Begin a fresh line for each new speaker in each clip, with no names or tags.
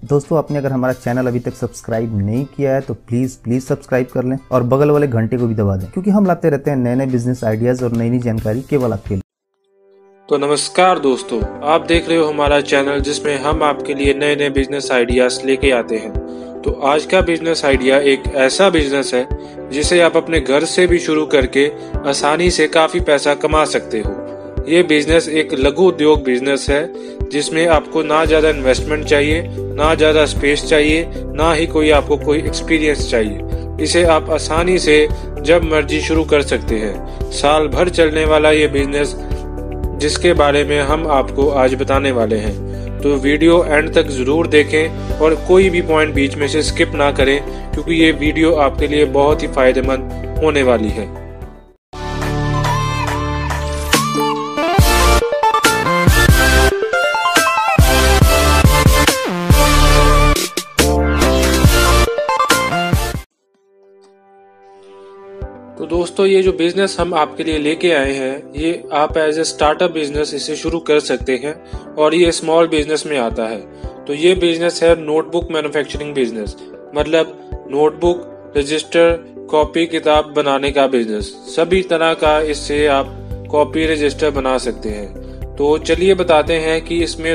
दोस्तों आपने अगर हमारा चैनल अभी तक सब्सक्राइब नहीं किया है तो प्लीज सब्सक्राइब कर लें और बगल वाले घंटे को भी दबा दें, क्योंकि हम लाते रहते हैं नए नए बिजनेस आइडियाज और नई नई जानकारी केवल आपके लिए।
तो नमस्कार दोस्तों, आप देख रहे हो हमारा चैनल जिसमें हम आपके लिए नए नए बिजनेस आइडियाज लेके आते हैं। तो आज का बिजनेस आइडिया एक ऐसा बिजनेस है जिसे आप अपने घर से भी शुरू करके आसानी से काफी पैसा कमा सकते हो। ये बिजनेस एक लघु उद्योग बिजनेस है जिसमें आपको ना ज्यादा इन्वेस्टमेंट चाहिए, ना ज्यादा स्पेस चाहिए, ना ही आपको कोई एक्सपीरियंस चाहिए। इसे आप आसानी से जब मर्जी शुरू कर सकते हैं। साल भर चलने वाला ये बिजनेस जिसके बारे में हम आपको आज बताने वाले हैं। तो वीडियो एंड तक जरूर देखें और कोई भी पॉइंट बीच में से स्किप ना करें, क्योंकि ये वीडियो आपके लिए बहुत ही फायदेमंद होने वाली है। तो दोस्तों, ये जो बिजनेस हम आपके लिए लेके आए हैं, ये आप एज ए स्टार्टअप बिजनेस इसे शुरू कर सकते हैं और ये स्मॉल बिजनेस में आता है। तो ये बिजनेस है नोटबुक मैन्युफैक्चरिंग बिजनेस, मतलब नोटबुक, रजिस्टर, कॉपी किताब बनाने का बिजनेस। सभी तरह का इससे आप कॉपी रजिस्टर बना सकते हैं। तो चलिए बताते हैं कि इसमें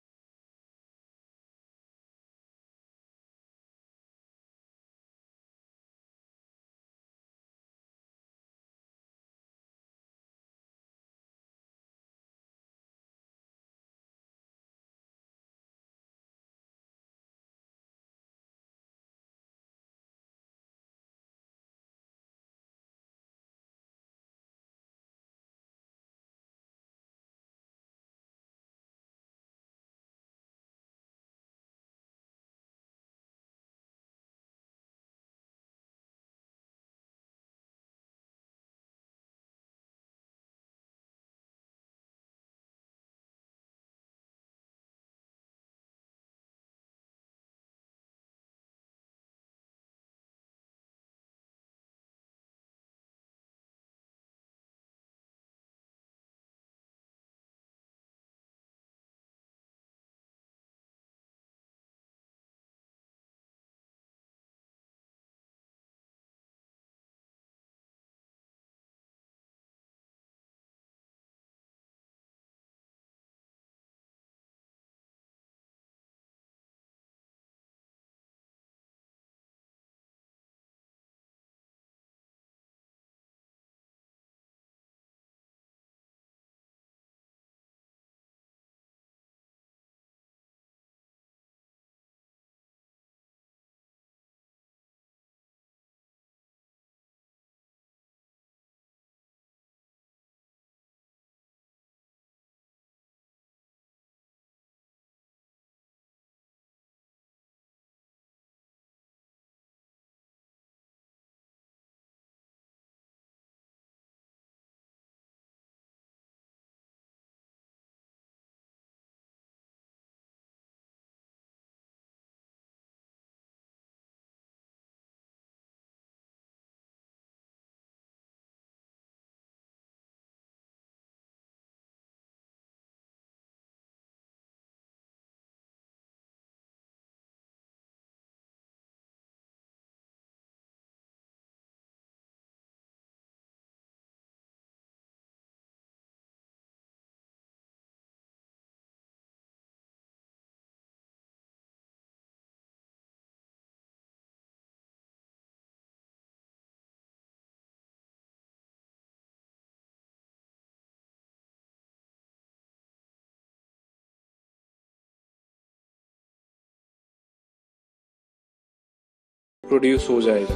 प्रोड्यूस हो जाएगा।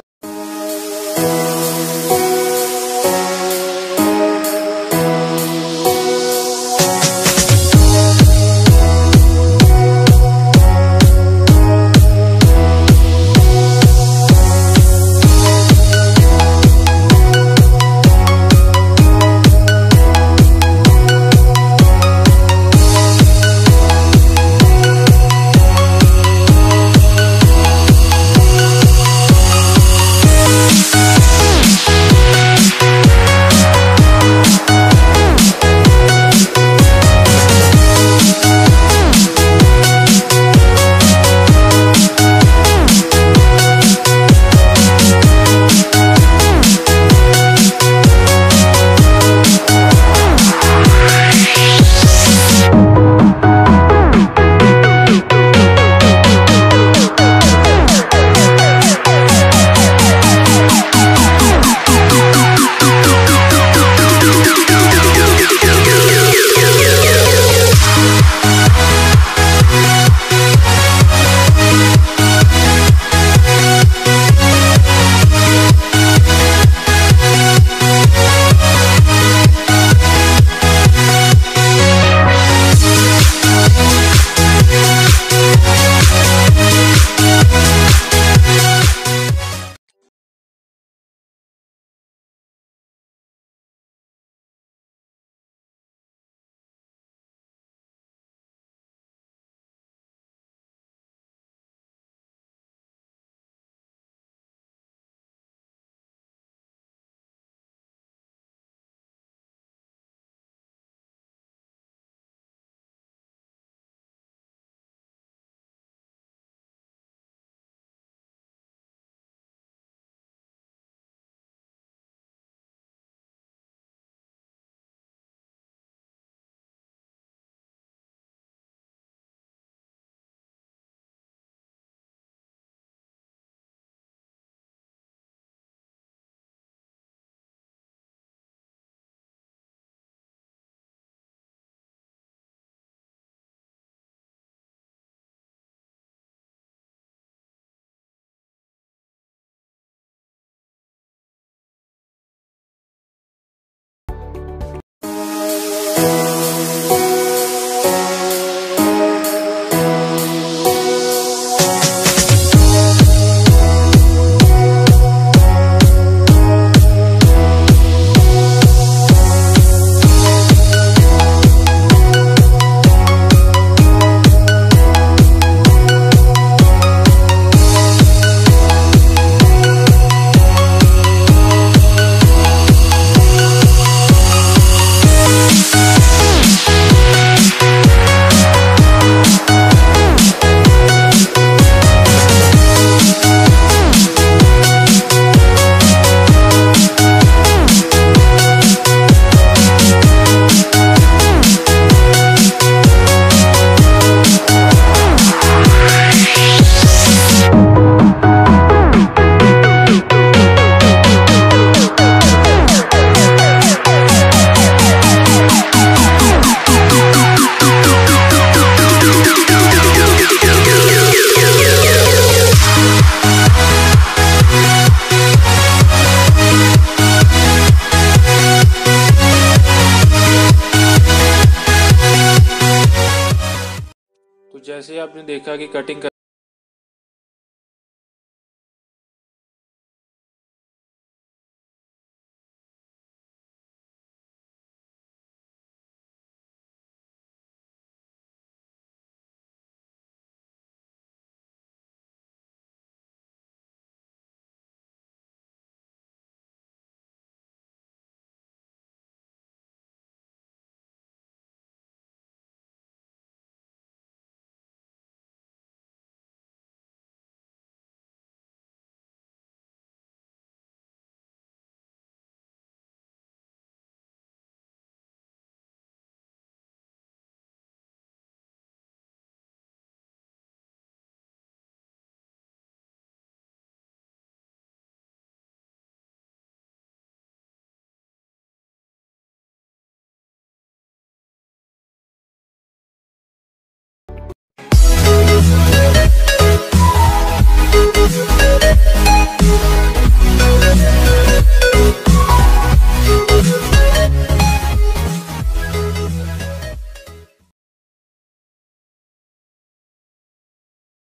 देखा कि कटिंग